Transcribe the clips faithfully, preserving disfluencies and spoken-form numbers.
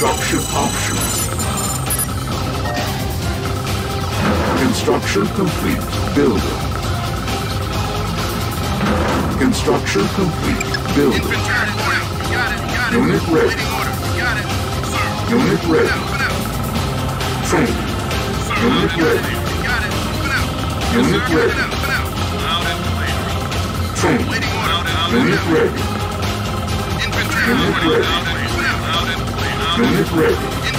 construction options. Construction complete. Building. Construction complete. Building. Unit ready. Unit ready. Training. Unit ready. Unit ready. Training. Unit ready. Unit ready. Unit ready.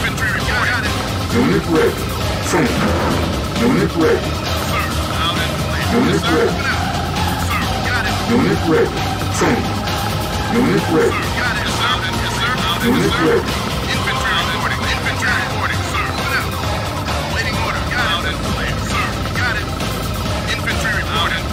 Unit ready. Training. Unit ready. Unit ready. Unit ready. Training. Unit ready. Unit ready. Infantry reporting. Infantry reporting, sir. Waiting order. Loud and clear, sir. Got it. Infantry reporting.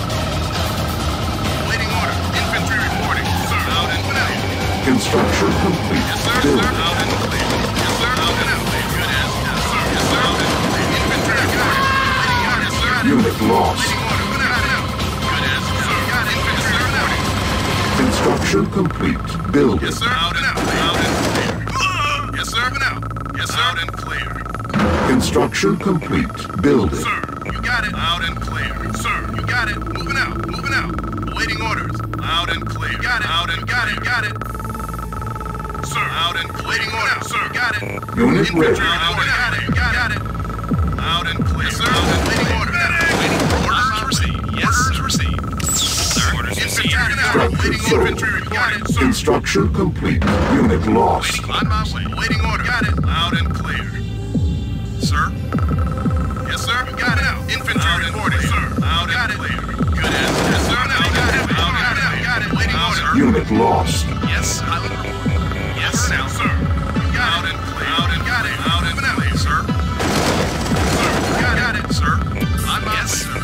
Waiting order. Infantry reporting, sir. Loud and clear. Construction complete. Yes, sir. Sir. Loud and clear. Yes, sir. Loud and clear. Good as yes, sir. Yes, sir. Loud and clear. Infantry got it. Waiting order. Yes, sir. Unit lost. Waiting order. Good as sir. Got it. Infantry reporting. Construction complete. Building. Yes, sir. Loud and clear. Loud and clear. Yes, sir. Yes, sir. Loud and clear. Construction complete. Building. Sir, you got it. Loud and clear. Sir, you got it. Moving out. Moving out. Awaiting orders. Loud and clear. You got it. Loud and got it. Got it. Sir, loud and clear. Waiting orders. Sir, got it. Unit ready. Loud and got it. Got it. Loud and clear. Yes, sir. Waiting orders. Waiting orders received. Yes, orders received. Sir, orders received. Waiting infantry. Got it. Sir. Construction complete. Unit lost. On my way. Waiting order. Got it. Loud and clear. Sir? Yes, sir. You got it. Infantry reporting, sir. Loud and clear. Good as. Yes, sir. Now you got it. Loud and clear. Got it. Waiting order. Unit lost. Yes, I will report. Yes, now, sir. You got loud and clear. Loud and got it. Loud and clear, sir. Sir, you got it, sir. I'm yes, sir.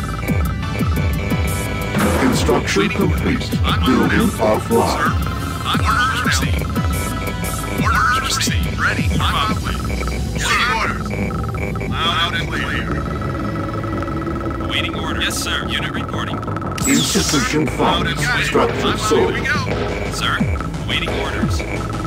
Construction Waiting complete. orders. Building Sir, offline. I'm orders received. Orders received. Ready. I'm on the way. Waiting orders. Loud and clear. Awaiting order. Yes, sir. Unit reporting. Insufficient Loud funds. and clear. Structure Here sold. we go. Sir, awaiting orders.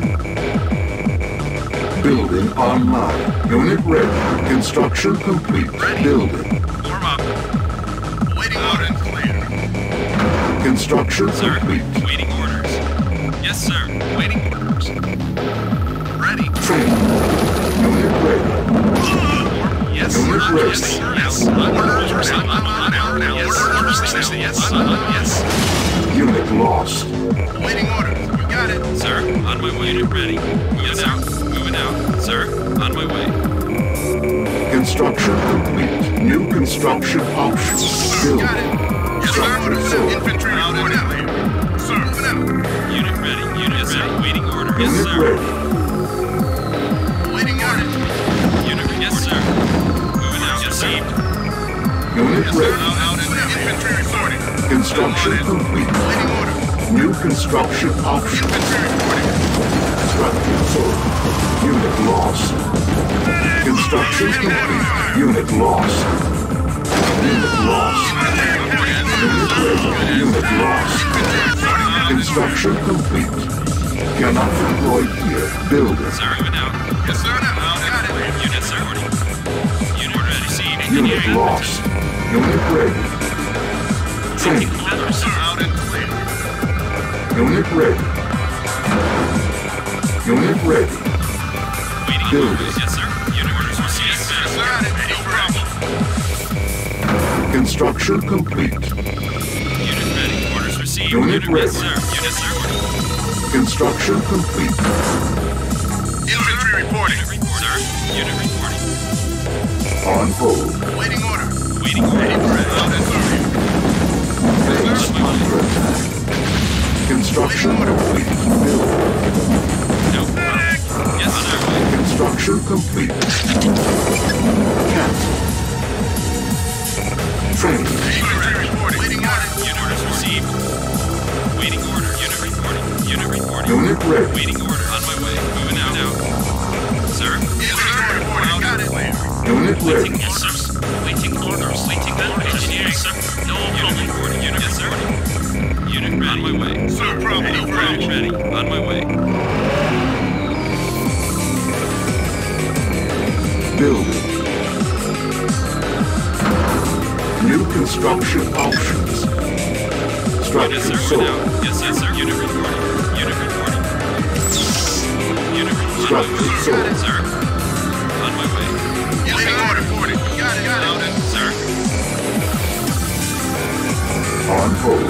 Building online. Unit ready. Construction complete. Ready. Building. Warm up. Waiting order and clear. Construction Sir, complete. awaiting orders. Yes, sir. Awaiting orders. Ready. Training. Unit ready. Yes, Unit sir. ready. Yes, sir. Yes. Orders received. I'm on now. Now. Yes, orders received. Yes. Yes. Unit lost. Waiting orders. You got it. Sir, on my way. Unit ready. Moving out. Moving out. Sir, on my way. Construction complete. New construction options. Sir, got it. Building. Yes, sir. Structure Orders. sold. Infantry reporting. Sir, moving out. Unit ready. Unit Yes, ready. sir. Waiting order. Yes, Unit sir. ready. Waiting orders. Unit ready. Yes, sir. Moving out. Yes, sir. Unit Yes, sir. ready. Out, out, and infantry reporting. Construction I'm on it. complete. Waiting order. New construction options. Infantry reporting. Structure sold. Unit lost. Construction complete. Unit lost. Unit lost. Unit ready. Unit lost. Construction complete. Cannot deploy here. Building. Sir, moving out. Yes, sir. Now, got it. Unit, sir. Unit ready. Received. Unit Engineering. lost. Unit ready. Training. Sir, out and clear. Unit ready. Unit ready. Waiting Building. orders. Yes, sir. Unit orders received. Yes, sir. Got it. No problem. Construction complete. Unit ready. Orders received. Unit Yes, ready. sir. Unit, sir. Construction complete. Infantry reporting. Unit report. Sir. Unit reporting. On hold. Waiting order. Waiting order. Out and clear. Base under attack. Construction complete. Building. No. Yes, sir. Construction complete. Cancel. Training. Infantry reporting. Waiting order. Unit orders received. Waiting order. Unit reporting. Unit reporting. Unit ready. Waiting order. On my way. Moving out. Out. Sir. Infantry reporting. Got it. Unit ready. Yes, sir. Waiting orders. Waiting orders. Engineering, sir. No problem. Unit reporting. Unit, yes, sir. Unit ready. On my way. No problem. No Unit problem. ready. On my way. New construction options. Unit, Structure sir. sold. Without. Yes, yes, sir. Unit reporting. Unit reporting. Unit reporting. Structure sold. Sir. On my way. Waiting order reporting. Got it, got it. Loaded, sir. On hold.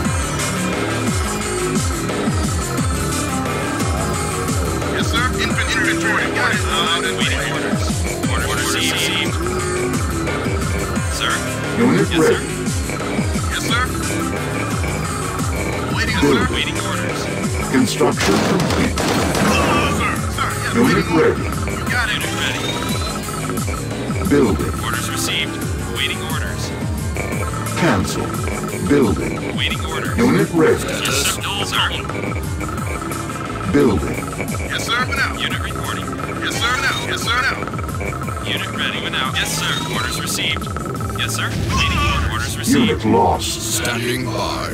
Yes, sir. Infantry reporting. Got it. Loaded. Waiting orders. Order, order received. Sir. Unit Yes, ready. sir. Yes, sir. Waiting, Building. sir. Waiting orders. Construction complete. Oh, sir. Sir. Yes, Unit waiting. ready. You got it. Unit ready. Building. Orders received. Waiting orders. Cancel. Building. Waiting orders. Unit ready. Yes, sir. No, sir. Building. Yes, sir. Now. Unit reporting. Yes, sir. Now. Yes, sir. Now. Unit ready. Without. Yes, sir. Orders received. Yes, sir. Waiting order. Orders received. Unit lost. Standing by.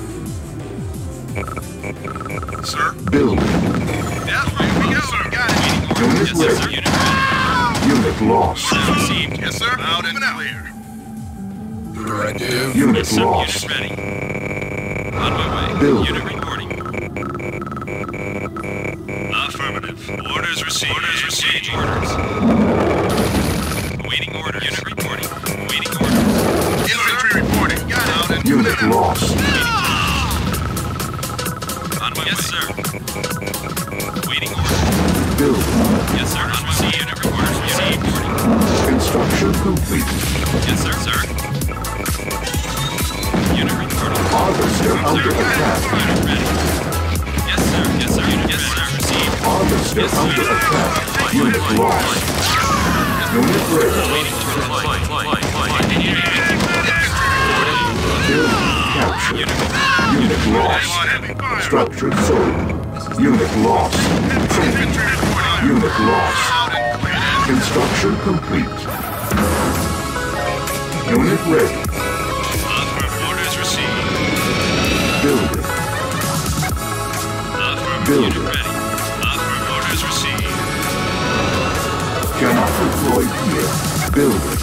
Sir. Building. Yeah, here we go. Sir. Got it. Waiting orders. Unit Yes, yes, sir. ready. Unit ready. Unit lost. Orders received. Yes, sir. Out and clear. Directive. Unit Yes, sir. lost. Unit ready. On my way. Building. Unit reporting. Affirmative. Orders received. Orders received. Orders. Waiting orders. Unit reporting. Waiting orders. Infantry reporting. Got it. Out and Unit clear. lost. On my yes, way. Sir. Waiting orders. Building. Yes, sir. On my way. Unit orders received. Construction complete. Yes, sir. Sir. Unit reporting. Harvester under attack. Unit ready. Yes, sir. Yes, sir. Unit yes, sir. Received. Harvester Yes, under sir. attack. Unit lost. Unit ready. Waiting to deploy. Fly, fly, fly. Building captured. Unit lost. Structure sold. Unit lost. Infantry reporting. Unit lost. Out and clear. Construction complete. Unit ready. Orders received. Building. Unit Building. ready. Orders received. Cannot deploy here. Building.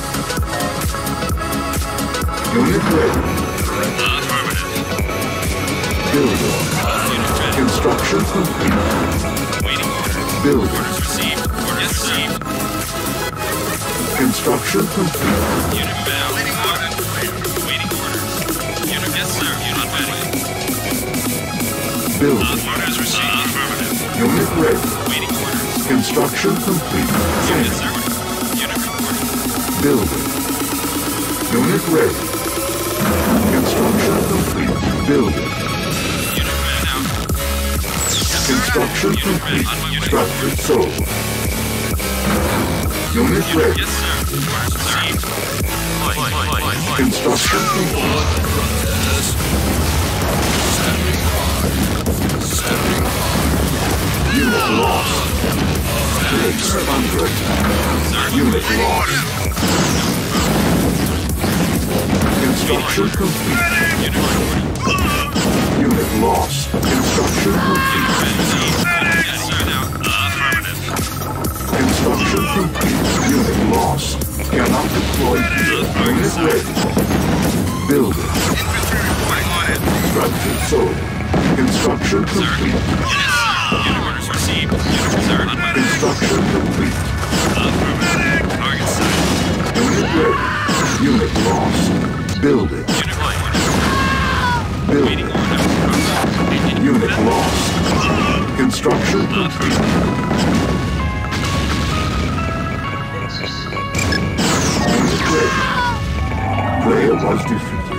Unit ready. Affirmative. Building. Unit ready. Construction complete. Waiting orders. Building. Orders received. Orders received. Construction complete. Unit bound. Waiting orders. Waiting orders. Unit yes, sir. Unit ready. Building. Orders received. Affirmative. Unit ready. Waiting orders. Construction complete. Unit sir. Unit reporting. Building. Unit ready. Construction complete. Building. Unit ready out. Construction complete. Structure sold. Unit Unit ready. yes, sir. Orders received. Fly, fly, fly, fly. Construction complete. Standing by. Standing by. Unit lost. Base under attack. Unit lost. Construction complete. Unit reporting. Unit lost. Construction complete. Yes, sir. Now. Affirmative. Construction complete. Unit lost. Cannot deploy here. Unit ready. Building. Infantry reporting on it. Structure sold. Construction complete. Yes. Unit orders received. Unit sir. On my way. Construction complete. Affirmative. Target set. Unit ready. Unit lost. Building. Unit flight orders. Waiting Building. order. Unit lost. Construction complete. Unit ready. Player was defeated.